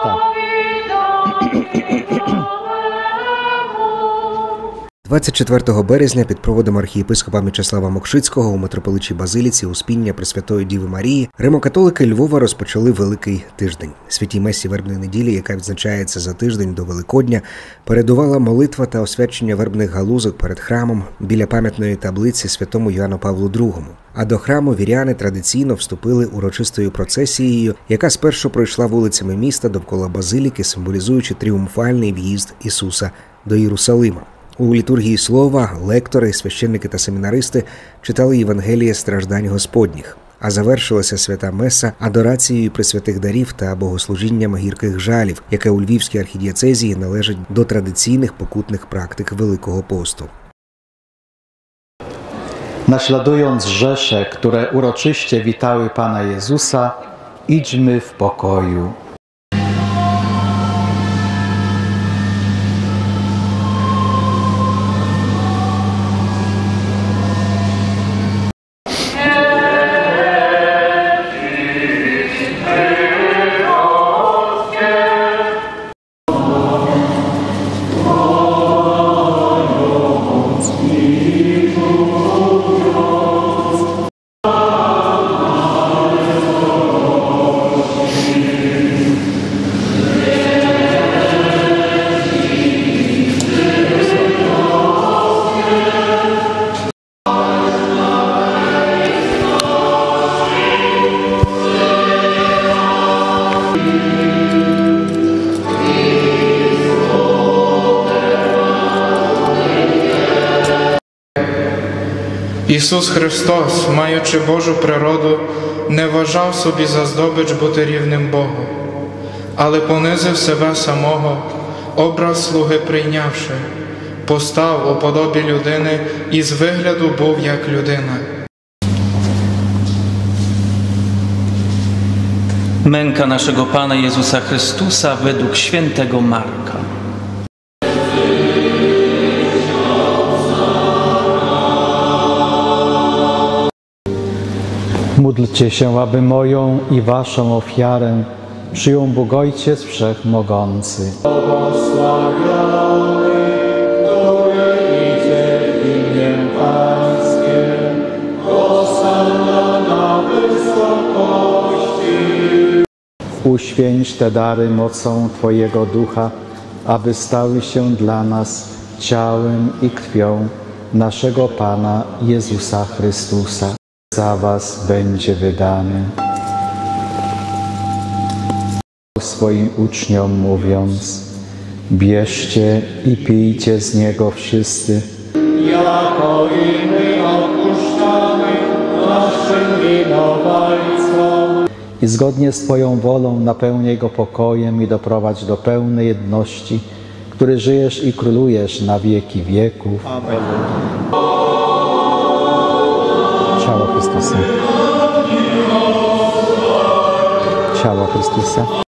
«24 березня під проводом архієпископа Мічеслава Мокшицького у митрополичій Базиліці Успіння Пресвятої Діви Марії римокатолики Львова розпочали Великий тиждень. Святій Месі вербної неділі, яка відзначається за тиждень до Великодня, передувала молитва та освячення вербних галузок перед храмом біля пам'ятної таблиці святому Йоанну Павлу II. А до храму віряни традиційно вступили урочистою процесією, яка спершу пройшла вулицями міста довкола Базиліки, символізуючи тріумфальний в'їзд Ісуса до Єрусалима. У літургії слова лектори, священники та семінаристи читали Євангеліє страждань Господніх, а завершилася свята меса адорацією пресвятих дарів та богослужінням гірких жалів, яке у Львівській архідієцезії належить до традиційних покутних практик Великого посту. Naśladując rzesze, które uroczyście witały Pana Jezusa, idźmy w pokoju. Ісус Христос, маючи Божу природу, не вважав собі за здобич бути рівним Богу, але понизив себе самого, образ слуги прийнявши, постав у подобі людини і з вигляду був як людина. Męka naszego Pana Jezusa Chrystusa według świętego Marka. Módlcie się, aby moją i waszą ofiarę przyjął Bóg Ojciec Wszechmogący. Błogosławiony, który idzie w imię Pańskie, Hosanna na wysokości. Uświęć te dary mocą Twojego Ducha, aby stały się dla nas ciałem i krwią naszego Pana Jezusa Chrystusa. Za was będzie wydany. Swoim uczniom mówiąc: bierzcie i pijcie z niego wszyscy, jako i my odpuszczamy naszym winowajcom. I zgodnie z Twoją wolą napełnij go pokojem i doprowadź do pełnej jedności, który żyjesz i królujesz na wieki wieków. Amen. Ciało Chrystusa. Ciało Chrystusa.